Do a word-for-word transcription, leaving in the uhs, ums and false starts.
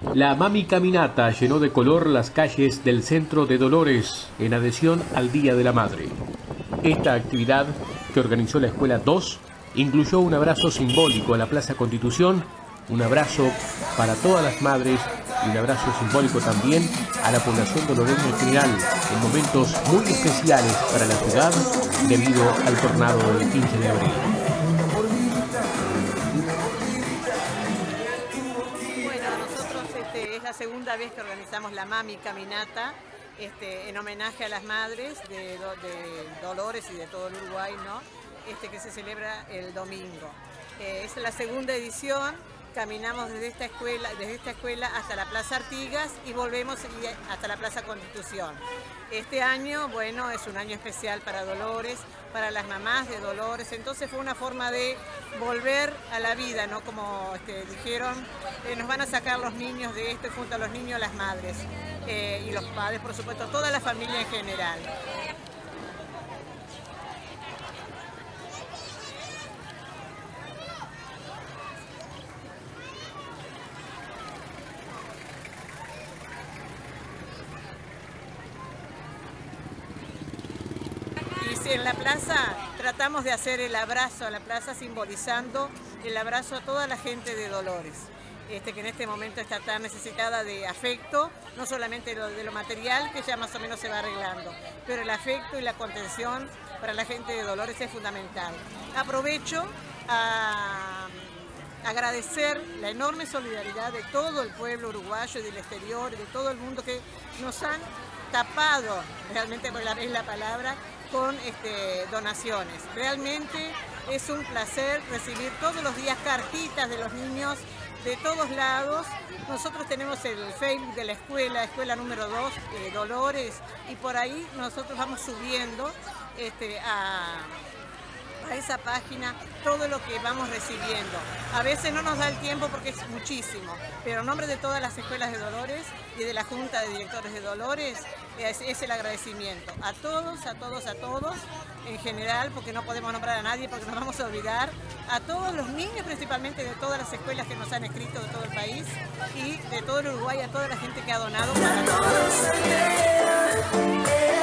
La Mami Caminata llenó de color las calles del centro de Dolores en adhesión al Día de la Madre. Esta actividad, que organizó la Escuela dos, incluyó un abrazo simbólico a la Plaza Constitución, un abrazo para todas las madres y un abrazo simbólico también a la población doloreña en general, en momentos muy especiales para la ciudad debido al tornado del quince de abril. Es la segunda vez que organizamos la Mami Caminata este, en homenaje a las madres de, de Dolores y de todo el Uruguay, ¿no? este, que se celebra el domingo. Eh, es la segunda edición, caminamos desde esta, escuela, desde esta escuela hasta la Plaza Artigas y volvemos hasta la Plaza Constitución. Este año, bueno, es un año especial para Dolores, para las mamás de Dolores, entonces fue una forma de volver a la vida, ¿no? Como este, dijeron, eh, nos van a sacar los niños de esto y junto a los niños las madres eh, y los padres, por supuesto, toda la familia en general. Y en la plaza tratamos de hacer el abrazo a la plaza simbolizando el abrazo a toda la gente de Dolores, este, que en este momento está tan necesitada de afecto, no solamente de lo, de lo material, que ya más o menos se va arreglando, pero el afecto y la contención para la gente de Dolores es fundamental. Aprovecho a agradecer la enorme solidaridad de todo el pueblo uruguayo y del exterior y de todo el mundo que nos han tapado, realmente por la vez la palabra, con este, donaciones. Realmente es un placer recibir todos los días cartitas de los niños de todos lados. Nosotros tenemos el Facebook de la escuela, escuela número dos, eh, Dolores, y por ahí nosotros vamos subiendo este, a... a esa página todo lo que vamos recibiendo. A veces no nos da el tiempo porque es muchísimo, pero en nombre de todas las escuelas de Dolores y de la Junta de Directores de Dolores es, es el agradecimiento a todos, a todos, a todos en general, porque no podemos nombrar a nadie porque nos vamos a olvidar, a todos los niños principalmente de todas las escuelas que nos han escrito de todo el país y de todo el Uruguay, a toda la gente que ha donado para nosotros.